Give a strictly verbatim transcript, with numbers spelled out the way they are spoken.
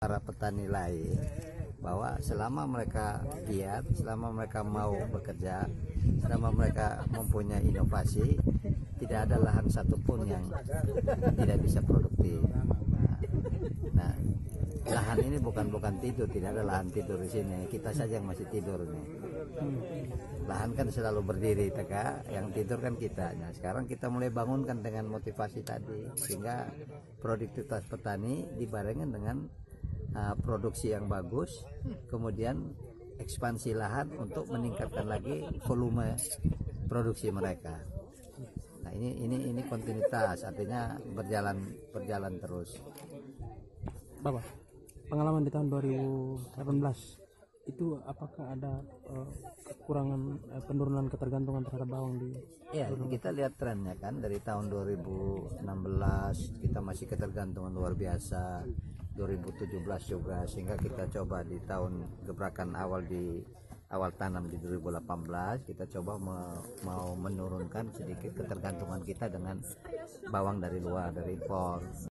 para petani lain bahwa selama mereka giat, selama mereka mau bekerja, selama mereka mempunyai inovasi, tidak ada lahan satupun yang tidak bisa produktif. Nah, lahan ini bukan bukan tidur, tidak ada lahan tidur di sini. Kita saja yang masih tidur nih. Lahan kan selalu berdiri, teka, yang tidur kan kita. Nah, sekarang kita mulai bangunkan dengan motivasi tadi, sehingga produktivitas petani dibarengkan dengan uh, produksi yang bagus, kemudian ekspansi lahan untuk meningkatkan lagi volume produksi mereka. Nah, ini ini ini kontinuitas, artinya berjalan berjalan terus. Bapak, pengalaman di tahun dua ribu delapan belas itu apakah ada uh, kekurangan uh, penurunan ketergantungan terhadap bawang di? Ya, kita lihat trennya kan dari tahun dua ribu enam belas kita masih ketergantungan luar biasa, dua ribu tujuh belas juga, sehingga kita coba di tahun gebrakan awal di awal tanam di dua ribu delapan belas kita coba me, mau menurunkan sedikit ketergantungan kita dengan bawang dari luar, dari impor.